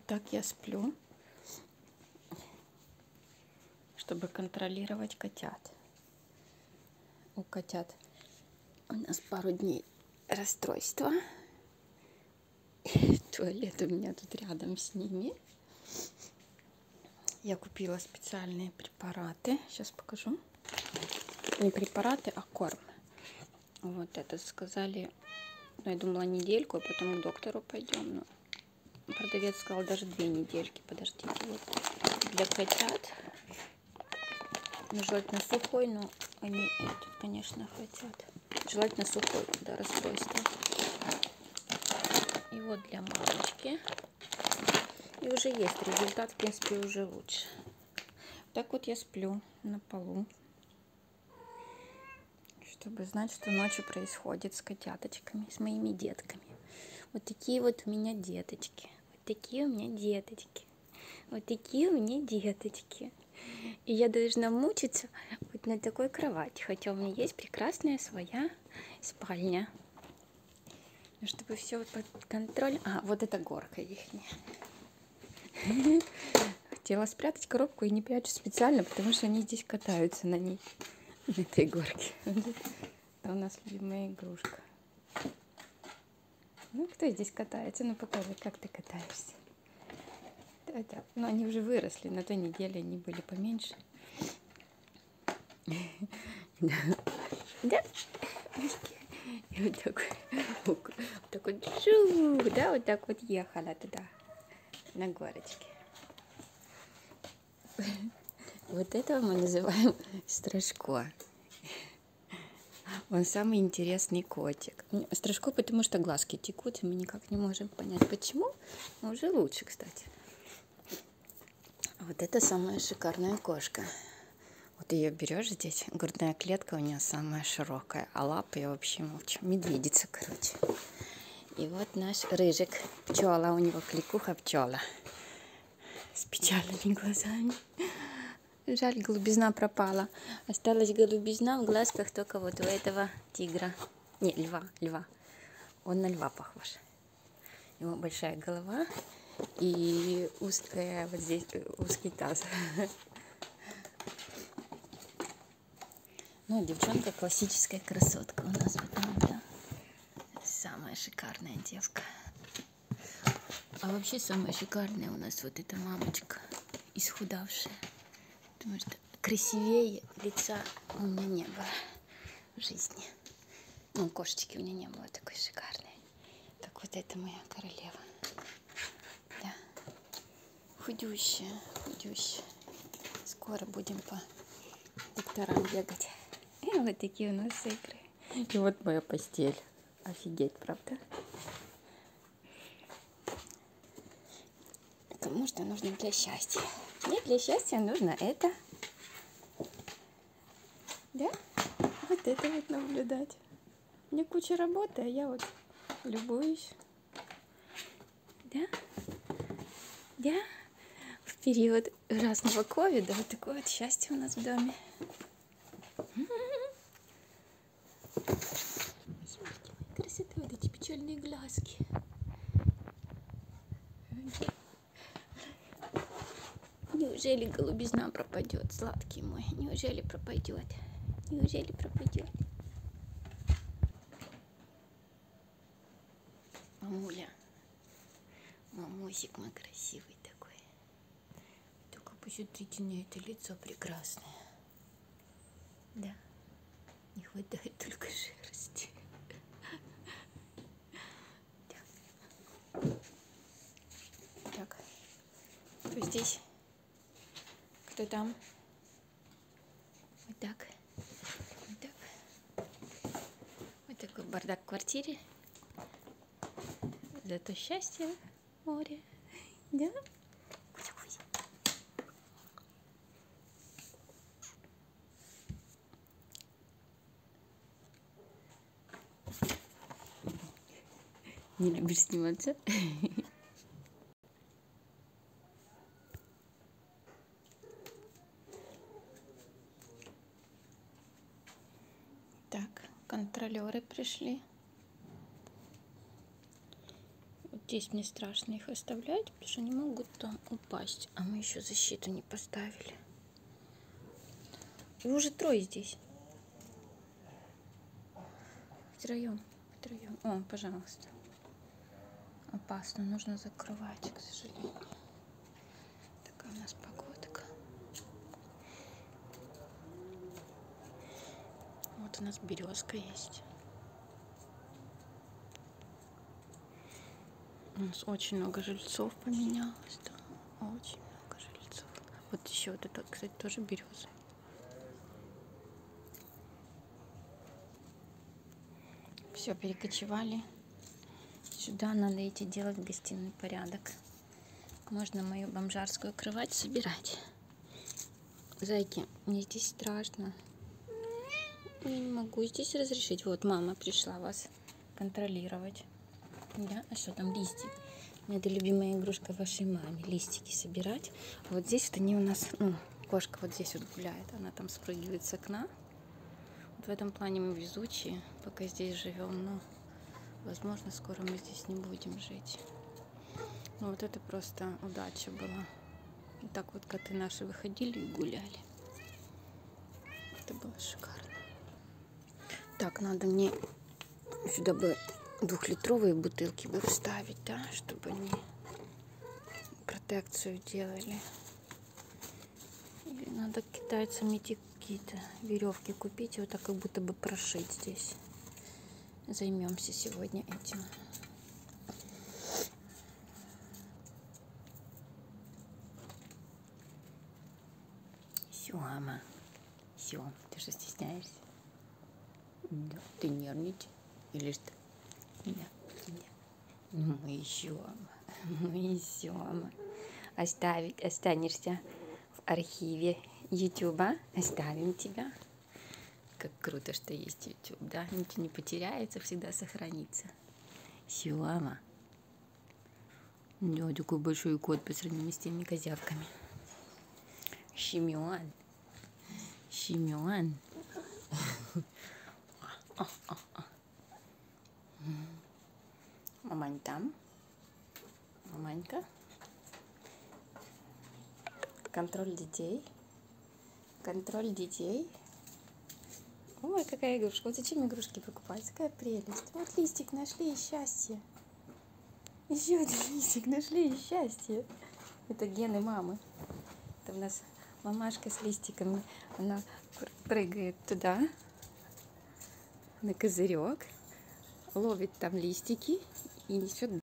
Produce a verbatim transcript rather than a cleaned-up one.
так я сплю, чтобы контролировать котят. У котят у нас пару дней расстройства. Туалет у меня тут рядом с ними. Я купила специальные препараты. Сейчас покажу. Не препараты, а корм. Вот это сказали, ну, я думала недельку, а потом к доктору пойдем. Но продавец сказал даже две недельки. Подождите, вот для котят. Ну, желательно сухой, но они этот, конечно, хотят. Желательно сухой, да, расстройство. И вот для мамочки. И уже есть результат, в принципе, уже лучше. Так вот я сплю на полу, чтобы знать, что ночью происходит с котяточками, с моими детками. Вот такие вот у меня деточки. Вот такие у меня деточки. Вот такие у меня деточки. И я должна мучиться вот на такой кровати, хотя у меня есть прекрасная своя спальня. Но чтобы все под контролем. А, вот эта горка ихняя. Хотела спрятать коробку и не прячу специально, потому что они здесь катаются на ней, на этой горке. Это у нас любимая игрушка. Ну, кто здесь катается? Ну, покажи, как ты катаешься. Да-да. Ну, они уже выросли, на той неделе они были поменьше. Да? И вот так вот, так вот, шу, да, вот так вот ехала туда, на горочке. Вот этого мы называем Страшко. Он самый интересный котик. Страшко, потому что глазки текут, и мы никак не можем понять, почему. Но уже лучше, кстати. Вот это самая шикарная кошка. Вот ее берешь здесь, грудная клетка у нее самая широкая, а лапы я вообще молчу. Медведица, короче. И вот наш рыжик, пчела, у него кликуха пчела. С печальными глазами. Жаль, голубизна пропала. Осталась голубизна в глазках только вот у этого тигра. Не, льва, льва. Он на льва похож. У него большая голова и узкая, вот здесь узкий таз. Ну, девчонка классическая красотка у нас, потому да. Самая шикарная девка. А вообще самая шикарная у нас вот эта мамочка, исхудавшая. Потому что красивее лица у меня не было в жизни. Ну, кошечки у меня не было такой шикарной. Так вот это моя королева. Да. Худющая, худющая. Скоро будем по докторам бегать. И вот такие у нас игры. И вот моя постель. Офигеть, правда? Кому что нужно для счастья? Мне для счастья нужно это. Да? Вот это вот наблюдать. Мне куча работы, а я вот любуюсь. Да? Да? В период разного ковида вот такое вот счастье у нас в доме. Красота, вот эти печальные глазки. Неужели голубизна пропадет, сладкий мой? Неужели пропадет? Неужели пропадет? Мамуля, мамусик мой красивый такой. Только посмотрите на это лицо прекрасное. Да, не хватает только шерсти. Так, кто здесь? Кто там? Вот так. Вот так. Вот такой бардак в квартире. Зато счастье, море. Да? Кузя-кузя. Не любишь сниматься? Так, контролеры пришли. Вот здесь мне страшно их оставлять, потому что они могут там упасть. А мы еще защиту не поставили. И уже трое здесь. Втроем. Втроем. О, пожалуйста. Опасно, нужно закрывать, к сожалению. Такая у нас погодка. Вот у нас березка есть. У нас очень много жильцов поменялось. Да? Очень много жильцов. Вот еще вот это, кстати, тоже береза. Все, перекочевали. Сюда надо идти делать гостиный порядок. Можно мою бомжарскую кровать собирать. Зайки, мне здесь страшно. Я не могу здесь разрешить. Вот мама пришла вас контролировать. Да? А что там листик? Это любимая игрушка вашей мамы. Листики собирать. А вот здесь вот они у нас, ну, кошка вот здесь вот гуляет. Она там спрыгивает с окна. Вот в этом плане мы везучие, пока здесь живем. Но, возможно, скоро мы здесь не будем жить. Ну вот это просто удача была. И так вот коты наши выходили и гуляли. Это было шикарно. Так, надо мне сюда бы двухлитровые бутылки бы вставить, да, чтобы они протекцию делали. Или надо китайцам идти какие-то веревки купить и вот так как будто бы прошить здесь. Займемся сегодня этим. Все, мама. Все, ты что, стесняешься? Да, ты нервничаешь? Или что? Да, да. Ну, мы еще, мы еще, оставить, останешься в архиве ютуба, оставим тебя. Как круто, что есть ютуб, да? Ничего не потеряется, всегда сохранится. Все, мама. Да, такой большой кот по сравнению с теми козявками. Шимион. Шимион. Мамань там. Маманька. Контроль детей. Контроль детей. Ой, какая игрушка. Вот зачем игрушки покупать? Какая прелесть. Вот листик нашли и счастье. Еще один листик нашли и счастье. Это гены мамы. Это у нас мамашка с листиками. Она прыгает туда, на козырек, ловит там листики и несет